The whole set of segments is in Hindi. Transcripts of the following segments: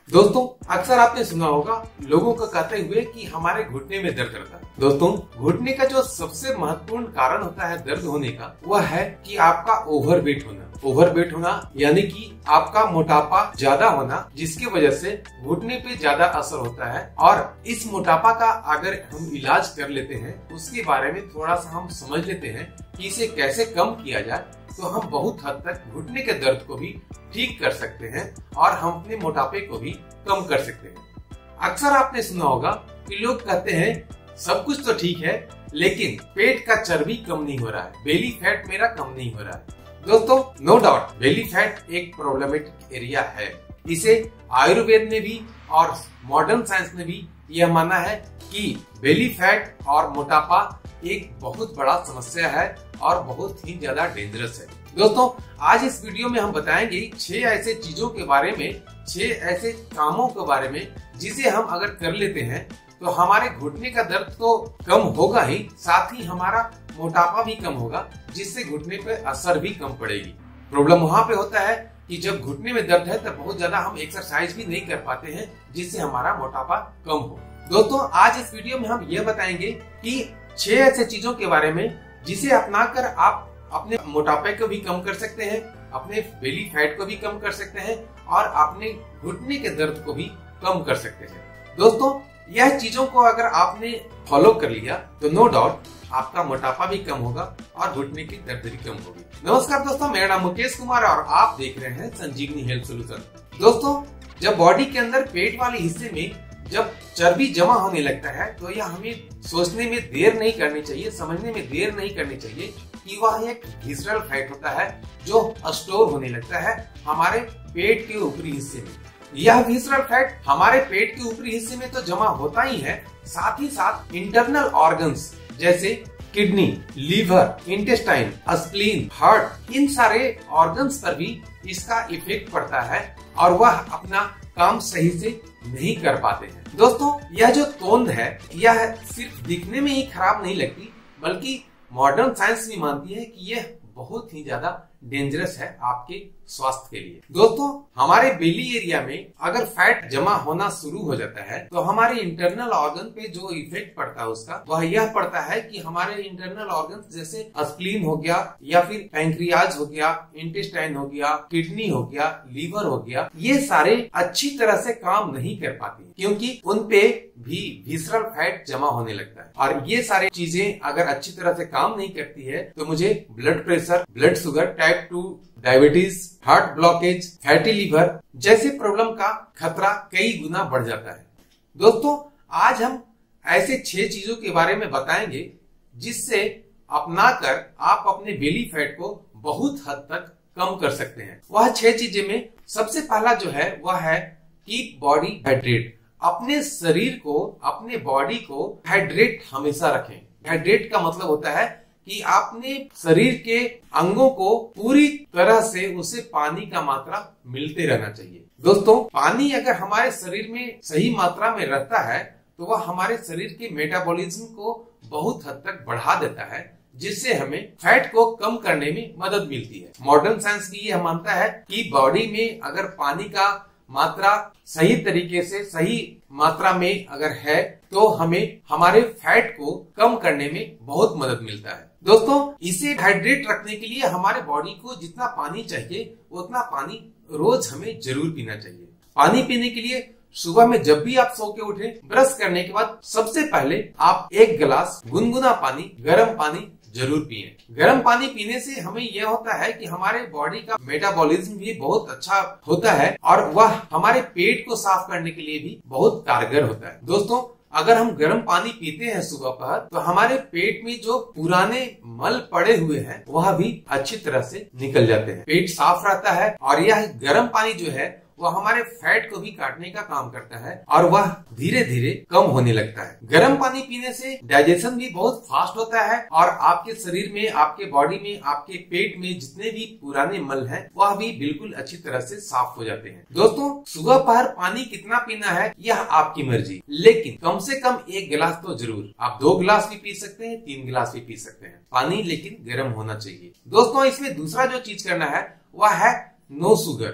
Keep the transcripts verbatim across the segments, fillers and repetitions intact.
दोस्तों, अक्सर आपने सुना होगा लोगों को कहते हुए कि हमारे घुटने में दर्द रहता है। दोस्तों, घुटने का जो सबसे महत्वपूर्ण कारण होता है दर्द होने का, वह है कि आपका ओवरवेट होना। ओवरवेट होना यानी कि आपका मोटापा ज्यादा होना, जिसकी वजह से घुटने पे ज्यादा असर होता है। और इस मोटापा का अगर हम इलाज कर लेते हैं, उसके बारे में थोड़ा सा हम समझ लेते हैं कि इसे कैसे कम किया जाए, तो हम बहुत हद तक घुटने के दर्द को भी ठीक कर सकते हैं और हम अपने मोटापे को भी कम कर सकते हैं। अक्सर आपने सुना होगा कि लोग कहते हैं सब कुछ तो ठीक है, लेकिन पेट का चर्बी कम नहीं हो रहा है, बेली फैट मेरा कम नहीं हो रहा है। दोस्तों, नो डाउट बेली फैट एक प्रॉब्लमेटिक एरिया है। इसे आयुर्वेद ने भी और मॉडर्न साइंस ने भी यह माना है कि बेली फैट और मोटापा एक बहुत बड़ा समस्या है और बहुत ही ज्यादा डेंजरस है। दोस्तों, आज इस वीडियो में हम बताएंगे छह ऐसे चीजों के बारे में, छह ऐसे कामों के बारे में जिसे हम अगर कर लेते हैं तो हमारे घुटने का दर्द तो कम होगा ही, साथ ही हमारा मोटापा भी कम होगा, जिससे घुटने पे असर भी कम पड़ेगी। प्रॉब्लम वहाँ पे होता है कि जब घुटने में दर्द है तब बहुत ज्यादा हम एक्सरसाइज भी नहीं कर पाते हैं, जिससे हमारा मोटापा कम हो। दोस्तों, आज इस वीडियो में हम ये बताएंगे कि छह ऐसे चीजों के बारे में जिसे अपनाकर आप अपने मोटापे को भी कम कर सकते हैं, अपने बेली फैट को भी कम कर सकते हैं और अपने घुटने के दर्द को भी कम कर सकते हैं। दोस्तों, यह चीजों को अगर आपने फॉलो कर लिया तो नो डाउट आपका मोटापा भी कम होगा और घुटने की दर्द भी कम होगी। नमस्कार दोस्तों, मेरा नाम मुकेश कुमार और आप देख रहे हैं संजीवनी हेल्थ सोल्यूशन। दोस्तों, जब बॉडी के अंदर पेट वाले हिस्से में जब चर्बी जमा होने लगता है तो यह हमें सोचने में देर नहीं करनी चाहिए, समझने में देर नहीं करनी चाहिए कि वह एक विसरल फैट होता है जो स्टोर होने लगता है हमारे पेट के ऊपरी हिस्से में। यह विसरल फैट हमारे पेट के ऊपरी हिस्से में तो जमा होता ही है, साथ ही साथ इंटरनल ऑर्गन्स जैसे kidney, liver, intestine, spleen, heart, इन सारे ऑर्गन्स पर भी इसका इफेक्ट पड़ता है और वह अपना काम सही से नहीं कर पाते हैं। दोस्तों, यह जो तोंद है यह सिर्फ दिखने में ही खराब नहीं लगती, बल्कि मॉडर्न साइंस भी मानती है कि यह बहुत ही ज्यादा डेंजरस है आपके स्वास्थ्य के लिए। दोस्तों, हमारे बेली एरिया में अगर फैट जमा होना शुरू हो जाता है तो हमारे इंटरनल ऑर्गन पे जो इफेक्ट पड़ता है उसका वह यह पड़ता है कि हमारे इंटरनल ऑर्गन जैसे स्प्लीन हो गया या फिर पैंक्रियाज हो गया, इंटेस्टाइन हो गया, किडनी हो गया, लीवर हो गया, ये सारे अच्छी तरह से काम नहीं कर पाती क्योंकि उन पे भी विसरल फैट जमा होने लगता है। और ये सारी चीजें अगर अच्छी तरह से काम नहीं करती है तो मुझे blood pressure, blood sugar, type two diabetes, heart blockage, fatty liver जैसे प्रॉब्लम का खतरा कई गुना बढ़ जाता है। दोस्तों, आज हम ऐसे छह चीजों के बारे में बताएंगे जिससे अपनाकर आप अपने बेली फैट को बहुत हद तक कम कर सकते हैं। वह छह चीजें में सबसे पहला जो है वह है कीप बॉडी हाइड्रेट। अपने शरीर को, अपने बॉडी को हाइड्रेट हमेशा रखें। हाइड्रेट का मतलब होता है कि आपने शरीर के अंगों को पूरी तरह से उसे पानी का मात्रा मिलते रहना चाहिए। दोस्तों, पानी अगर हमारे शरीर में सही मात्रा में रहता है तो वह हमारे शरीर के मेटाबॉलिज्म को बहुत हद तक बढ़ा देता है, जिससे हमें फैट को कम करने में मदद मिलती है। मॉडर्न साइंस भी यह मानता है कि बॉडी में अगर पानी का मात्रा सही तरीके से, सही मात्रा में अगर है तो हमें हमारे फैट को कम करने में बहुत मदद मिलता है। दोस्तों, इसे हाइड्रेट रखने के लिए हमारे बॉडी को जितना पानी चाहिए उतना पानी रोज हमें जरूर पीना चाहिए। पानी पीने के लिए सुबह में जब भी आप सो के उठे, ब्रश करने के बाद सबसे पहले आप एक गिलास गुनगुना पानी, गर्म पानी जरूर पिए। गर्म पानी पीने से हमें यह होता है कि हमारे बॉडी का मेटाबॉलिज्म भी बहुत अच्छा होता है और वह हमारे पेट को साफ करने के लिए भी बहुत कारगर होता है। दोस्तों, अगर हम गर्म पानी पीते हैं सुबह पहर तो हमारे पेट में जो पुराने मल पड़े हुए हैं वह भी अच्छी तरह से निकल जाते हैं, पेट साफ रहता है और यह गर्म पानी जो है वह हमारे फैट को भी काटने का काम करता है और वह धीरे धीरे कम होने लगता है। गर्म पानी पीने से डाइजेशन भी बहुत फास्ट होता है और आपके शरीर में, आपके बॉडी में, आपके पेट में जितने भी पुराने मल हैं वह भी बिल्कुल अच्छी तरह से साफ हो जाते हैं। दोस्तों, सुबह पहर पानी कितना पीना है यह आपकी मर्जी, लेकिन कम से कम एक गिलास तो जरूर। आप दो गिलास भी पी सकते हैं, तीन गिलास भी पी सकते हैं। पानी लेकिन गर्म होना चाहिए। दोस्तों, इसमें दूसरा जो चीज करना है वह है नो शुगर।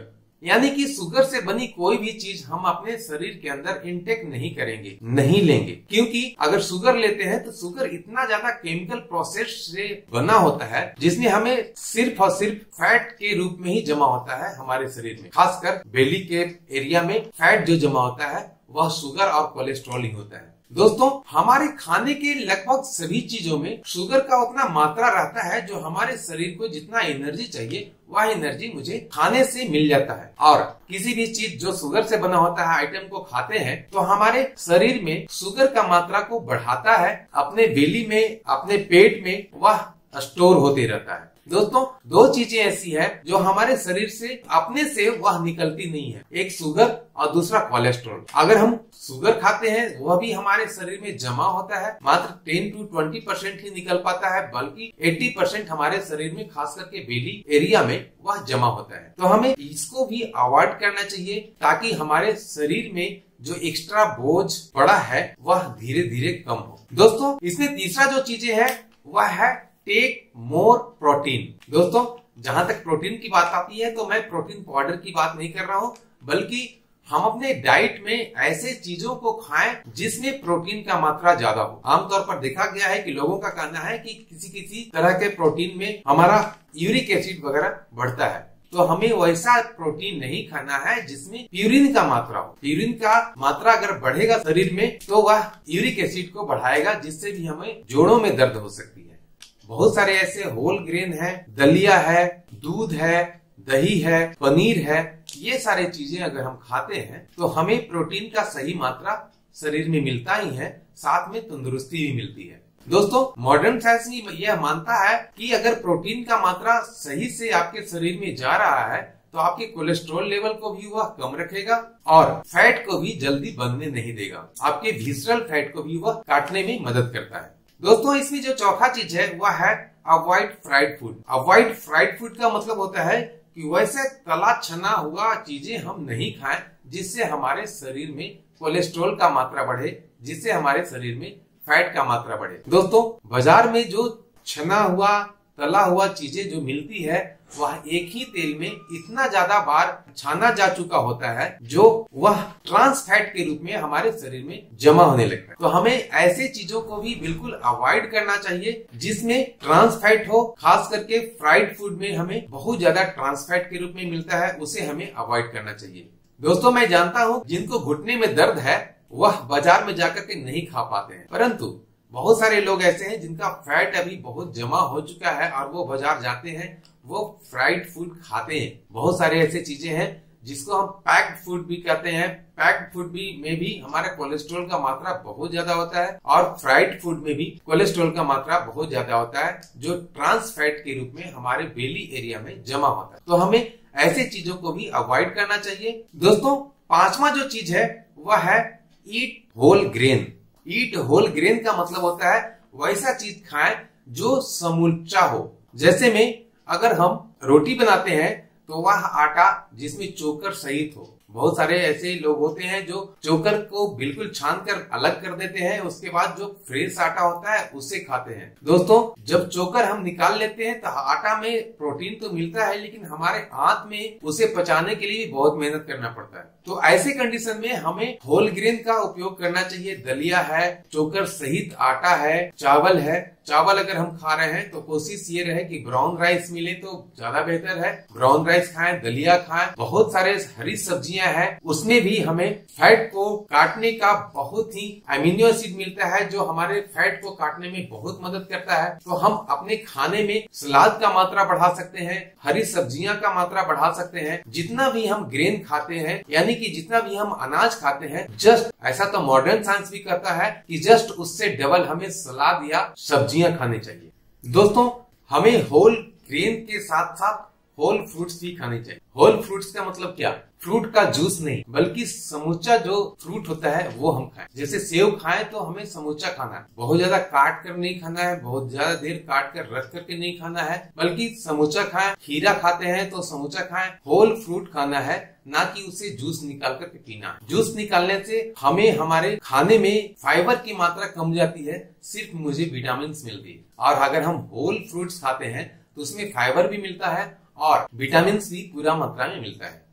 यानी कि शुगर से बनी कोई भी चीज हम अपने शरीर के अंदर इंटेक नहीं करेंगे, नहीं लेंगे, क्योंकि अगर शुगर लेते हैं तो शुगर इतना ज्यादा केमिकल प्रोसेस से बना होता है जिसमें हमें सिर्फ और सिर्फ फैट के रूप में ही जमा होता है हमारे शरीर में। खासकर बेली के एरिया में फैट जो जमा होता है वह शुगर और कोलेस्ट्रॉल ही होता है। दोस्तों, हमारे खाने के लगभग सभी चीजों में शुगर का उतना मात्रा रहता है जो हमारे शरीर को जितना एनर्जी चाहिए वह एनर्जी मुझे खाने से मिल जाता है। और किसी भी चीज जो शुगर से बना होता है आइटम को खाते हैं तो हमारे शरीर में शुगर का मात्रा को बढ़ाता है, अपने बेली में, अपने पेट में वह स्टोर होते रहता है। दोस्तों, दो चीजें ऐसी है जो हमारे शरीर से अपने से वह निकलती नहीं है, एक शुगर और दूसरा कोलेस्ट्रॉल। अगर हम शुगर खाते हैं वह भी हमारे शरीर में जमा होता है, मात्र टेन टू ट्वेंटी परसेंट ही निकल पाता है, बल्कि अस्सी परसेंट हमारे शरीर में खास करके बेली एरिया में वह जमा होता है। तो हमें इसको भी अवॉइड करना चाहिए ताकि हमारे शरीर में जो एक्स्ट्रा बोझ पड़ा है वह धीरे धीरे कम हो। दोस्तों, इसमें तीसरा जो चीजें है वह है टेक मोर प्रोटीन। दोस्तों, जहां तक प्रोटीन की बात आती है तो मैं प्रोटीन पाउडर की बात नहीं कर रहा हूं, बल्कि हम अपने डाइट में ऐसे चीजों को खाएं जिसमें प्रोटीन का मात्रा ज्यादा हो। आमतौर पर देखा गया है कि लोगों का कहना है कि किसी किसी तरह के प्रोटीन में हमारा यूरिक एसिड वगैरह बढ़ता है, तो हमें वैसा प्रोटीन नहीं खाना है जिसमें प्यूरिन का मात्रा हो। प्यूरिन का मात्रा अगर बढ़ेगा शरीर में तो वह यूरिक एसिड को बढ़ाएगा, जिससे भी हमें जोड़ों में दर्द हो सकती है। बहुत सारे ऐसे होल ग्रेन है, दलिया है, दूध है, दही है, पनीर है, ये सारे चीजें अगर हम खाते हैं तो हमें प्रोटीन का सही मात्रा शरीर में मिलता ही है, साथ में तंदुरुस्ती भी मिलती है। दोस्तों, मॉडर्न साइंस यह मानता है कि अगर प्रोटीन का मात्रा सही से आपके शरीर में जा रहा है तो आपके कोलेस्ट्रॉल लेवल को भी वह कम रखेगा और फैट को भी जल्दी बनने नहीं देगा, आपके विसरल फैट को भी वह काटने में मदद करता है। दोस्तों, इसमें जो चौथा चीज है वह है avoid fried food. Avoid fried food का मतलब होता है कि वैसे तला छना हुआ चीजें हम नहीं खाएं जिससे हमारे शरीर में कोलेस्ट्रॉल का मात्रा बढ़े, जिससे हमारे शरीर में फैट का मात्रा बढ़े। दोस्तों, बाजार में जो छना हुआ तला हुआ चीजें जो मिलती है वह एक ही तेल में इतना ज्यादा बार छाना जा चुका होता है जो वह ट्रांस फैट के रूप में हमारे शरीर में जमा होने लगता है। तो हमें ऐसे चीजों को भी बिल्कुल अवॉइड करना चाहिए जिसमें ट्रांस फैट हो। खास करके फ्राइड फूड में हमें बहुत ज्यादा ट्रांस फैट के रूप में मिलता है, उसे हमें अवॉइड करना चाहिए। दोस्तों, मैं जानता हूँ जिनको घुटने में दर्द है वह बाजार में जाकर के नहीं खा पाते हैं, परंतु बहुत सारे लोग ऐसे हैं जिनका फैट अभी बहुत जमा हो चुका है और वो बाजार जाते हैं, वो फ्राइड फूड खाते हैं। बहुत सारे ऐसे चीजें हैं जिसको हम पैक्ड फूड भी कहते हैं। पैक्ड फूड भी में भी हमारा कोलेस्ट्रॉल का मात्रा बहुत ज्यादा होता है और फ्राइड फूड में भी कोलेस्ट्रॉल का मात्रा बहुत ज्यादा होता है जो ट्रांस फैट के रूप में हमारे बेली एरिया में जमा होता है। तो हमें ऐसे चीजों को भी अवॉइड करना चाहिए। दोस्तों, पांचवा जो चीज है वह है eat whole grain. Eat whole grain का मतलब होता है वैसा चीज खाएं जो समूचा हो। जैसे में अगर हम रोटी बनाते हैं तो वह आटा जिसमें चोकर सहित हो। बहुत सारे ऐसे लोग होते हैं जो चोकर को बिल्कुल छान कर अलग कर देते हैं, उसके बाद जो फ्रेश आटा होता है उसे खाते हैं। दोस्तों, जब चोकर हम निकाल लेते हैं तो आटा में प्रोटीन तो मिलता है, लेकिन हमारे हाथ में उसे पचाने के लिए भी बहुत मेहनत करना पड़ता है। तो ऐसे कंडीशन में हमें होल ग्रेन का उपयोग करना चाहिए। दलिया है, चोकर सहित आटा है, चावल है। चावल अगर हम खा रहे हैं तो कोशिश ये रहे कि ब्राउन राइस मिले तो ज्यादा बेहतर है, ब्राउन राइस खाएं, दलिया खाएं। बहुत सारे हरी सब्जियां हैं, उसमें भी हमें फैट को काटने का बहुत ही अमीनो एसिड मिलता है जो हमारे फैट को काटने में बहुत मदद करता है। तो हम अपने खाने में सलाद का मात्रा बढ़ा सकते हैं, हरी सब्जियां का मात्रा बढ़ा सकते हैं। जितना भी हम ग्रेन खाते हैं, यानी कि जितना भी हम अनाज खाते हैं, जस्ट ऐसा तो मॉडर्न साइंस भी करता है कि जस्ट उससे डबल हमें सलाद या सब्जियां खाने चाहिए। दोस्तों, हमें होल ग्रेन के साथ साथ होल फ्रूट्स भी खाने चाहिए। होल फ्रूट्स का मतलब क्या? फ्रूट का जूस नहीं, बल्कि समूचा जो फ्रूट होता है वो हम खाएं। जैसे सेव खाएं तो हमें समूचा खाना है, बहुत ज्यादा काट कर नहीं खाना है, बहुत ज्यादा देर काट कर रख करके नहीं खाना है, बल्कि समूचा खाएं। खीरा खाते हैं तो समूचा खाएं। होल फ्रूट खाना है, ना कि उसे जूस निकाल करके पीना। जूस निकालने से हमें हमारे खाने में फाइबर की मात्रा कम जाती है, सिर्फ मुझे विटामिन मिलती है। और अगर हम होल फ्रूट्स खाते हैं तो उसमें फाइबर भी मिलता है और विटामिन भी पूरा मात्रा में मिलता है।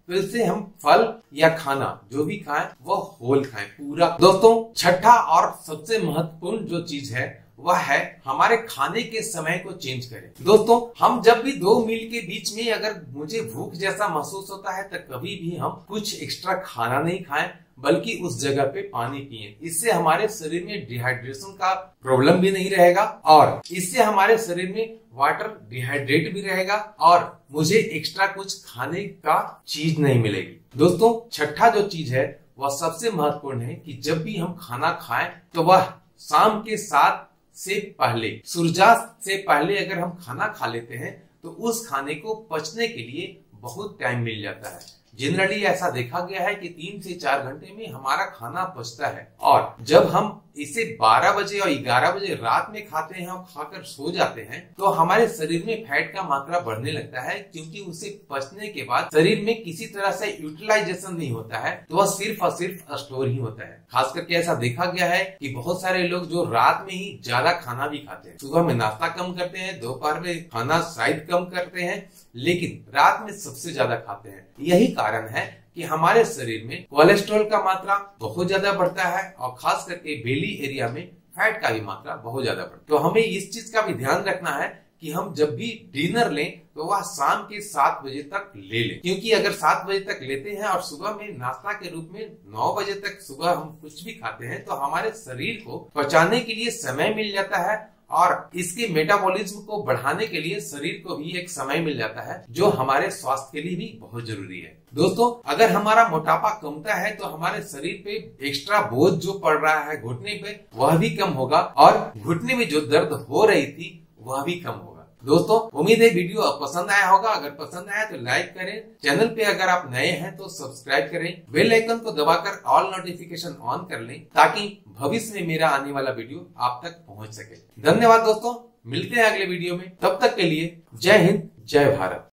तो इससे हम फल या खाना जो भी खाएं वो होल खाएं पूरा। दोस्तों छठा और सबसे महत्वपूर्ण जो चीज है वह है हमारे खाने के समय को चेंज करें। दोस्तों हम जब भी दो मील के बीच में अगर मुझे भूख जैसा महसूस होता है तो कभी भी हम कुछ एक्स्ट्रा खाना नहीं खाएं, बल्कि उस जगह पे पानी पिए। इससे हमारे शरीर में डिहाइड्रेशन का प्रॉब्लम भी नहीं रहेगा और इससे हमारे शरीर में वाटर डिहाइड्रेट भी रहेगा और मुझे एक्स्ट्रा कुछ खाने का चीज नहीं मिलेगी। दोस्तों छठा जो चीज है वह सबसे महत्वपूर्ण है कि जब भी हम खाना खाएं तो वह शाम के सात से पहले, सूर्यास्त से पहले अगर हम खाना खा लेते हैं तो उस खाने को पचने के लिए बहुत टाइम मिल जाता है। जनरली ऐसा देखा गया है कि तीन से चार घंटे में हमारा खाना पचता है और जब हम इसे बारह बजे और ग्यारह बजे रात में खाते हैं और खाकर सो जाते हैं तो हमारे शरीर में फैट का मात्रा बढ़ने लगता है, क्योंकि उसे पचने के बाद शरीर में किसी तरह से यूटिलाइजेशन नहीं होता है, तो वह सिर्फ और सिर्फ स्टोर ही होता है। खास करके ऐसा देखा गया है कि बहुत सारे लोग जो रात में ही ज्यादा खाना भी खाते हैं, सुबह में नाश्ता कम करते हैं, दोपहर में खाना शायद कम करते हैं, लेकिन रात में सबसे ज्यादा खाते हैं। यही कारण है कि हमारे शरीर में कोलेस्ट्रॉल का मात्रा बहुत ज्यादा बढ़ता है और खास करके बेली एरिया में फैट का भी मात्रा बहुत ज्यादा बढ़ता है। तो हमें इस चीज का भी ध्यान रखना है कि हम जब भी डिनर लें तो वह शाम के सात बजे तक ले लें, क्योंकि अगर सात बजे तक लेते हैं और सुबह में नाश्ता के रूप में नौ बजे तक सुबह हम कुछ भी खाते हैं तो हमारे शरीर को पचाने के लिए समय मिल जाता है और इसके मेटाबॉलिज्म को बढ़ाने के लिए शरीर को भी एक समय मिल जाता है, जो हमारे स्वास्थ्य के लिए भी बहुत जरूरी है। दोस्तों अगर हमारा मोटापा कमता है तो हमारे शरीर पे एक्स्ट्रा बोझ जो पड़ रहा है घुटने पे वह भी कम होगा और घुटने में जो दर्द हो रही थी वह भी कम होगा। दोस्तों उम्मीद है वीडियो पसंद आया होगा। अगर पसंद आया तो लाइक करें, चैनल पे अगर आप नए हैं तो सब्सक्राइब करें, बेल आइकन को दबाकर ऑल नोटिफिकेशन ऑन कर लें ताकि भविष्य में मेरा आने वाला वीडियो आप तक पहुंच सके। धन्यवाद दोस्तों, मिलते हैं अगले वीडियो में, तब तक के लिए जय हिंद जय भारत।